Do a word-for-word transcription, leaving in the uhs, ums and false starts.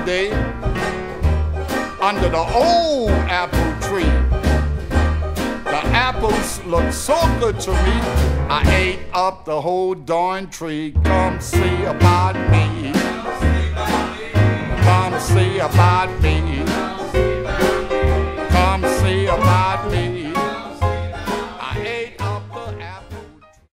day under the old apple tree. The apples looked so good to me, I ate up the whole darn tree. Come see about me. Come see about me.